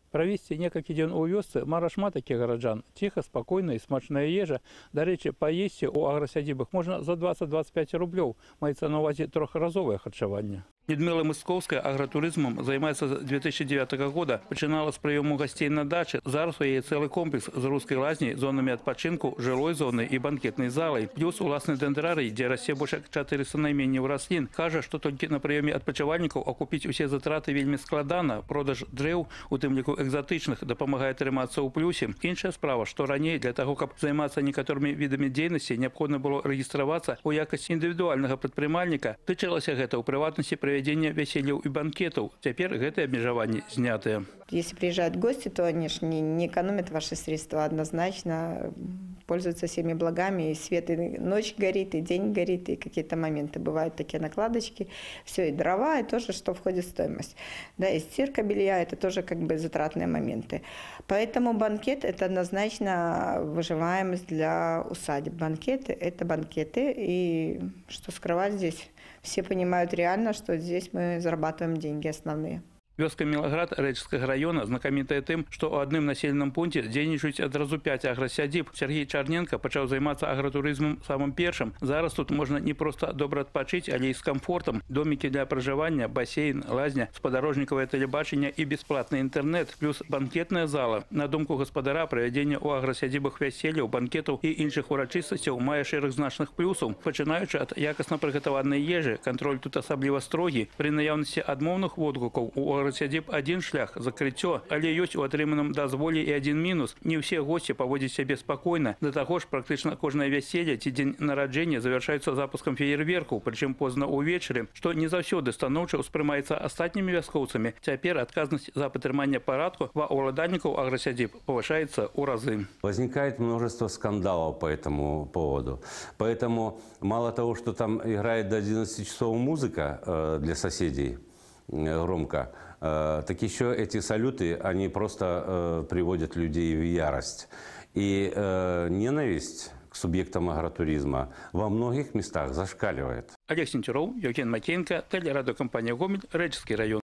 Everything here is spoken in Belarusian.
Правесці некалькі дзён у вёсцы мара шмат такіх гараджан. Ціха, спакойна і смачная ежа. Дарэчы, паесці ў аграсядзібах можна за 20-25 рублёў. Маецца на ўвазе трохразовае харчаванне. Людмила Мысковская агратуризмом займаецца з 2009 года. Пачынала з прыёму гасцей на дачы. Зараз у яе цэлы комплекс з рускай лазняй, зонамі адпачынку, жылой зонай і банкетнай залай. Плюс уласны дэндрарый, дзе расце больш як 400 найменняў раслін. Кажа, што толькі на прыёме адпачывальнікаў акупіць усе затраты вельмі складана. Продаж дрэў, у тым ліку экзатычных, дапамагае трымацца ў плюсе. Іншая справа, што раней для таго, каб займацца некаторымі відамі дзейнасці, неабходна было рэгістравацца ў якасці індывідуальнага прадпрымальніка. Тычылася гэта ў прыватнасці проведения весельев и банкетов. Теперь это обмежевание снятое. Если приезжают гости, то они же не экономят ваши средства, однозначно пользуются всеми благами. И свет, и ночь горит, и день горит, и какие-то моменты бывают такие накладочки. Все, и дрова, и тоже, что входит в стоимость. Да, и стирка белья, это тоже как бы затратные моменты. Поэтому банкет – это однозначно выживаемость для усадеб. Банкеты – это банкеты, и что скрывать здесь? Все понимают реально, что здесь мы зарабатываем деньги основные. Вёска Мілаград Рэчскага района знакамітая тым, што ў адным населеным пункце дзейнічаюць адразу 5 аграсядзіб. Сергей Чарненко пачаў займацца агратурызмам самым першым. Зараз тут можна не проста добра адпачыць, але і з камфортам. Домікі для пражывання, басейн, лазня, спадарожнікавае тэлебачанне і бесплатны інтэрнэт, плюс банкетная зала. На думку гаспадара, правядзенне ў аграсядзібах вяселляў, банкетаў і іншых урачыстасцяў мае шэраг значных плюсаў. Пачынаючы ад якасна прыгатаванай ежы, кантроль тут асабліва строгі. Пры наяўнасці адмоўных водгукаў у аграсядзіб один шлях – закрыццё, але ёсць у атрыманым дазволе і один мінус. Не ўсе госці паводзяць сябе спакойна. Да таго ж практычна кожнае вяселле ці дзень нараджэння завяршаецца запускам феерверкаў, прычым позна ўвечары, што не заўсёды станоўча ўспрымаецца астатнімі вяскоўцамі. Цяпер адказнасць за падтрыманне парадку ва ўладальнікаў аграсядзіб повышается ў разы. Возникает множество скандалов по этому поводу. Поэтому мало того, что там играет до 11 часов музыка для соседей громко, так еще эти салюты, они просто приводят людей в ярость. И ненависть к субъектам агротуризма во многих местах зашкаливает. Олег Сенчуров, Евген Макеенко, телерадиокомпания «Гомель», Рэчский район.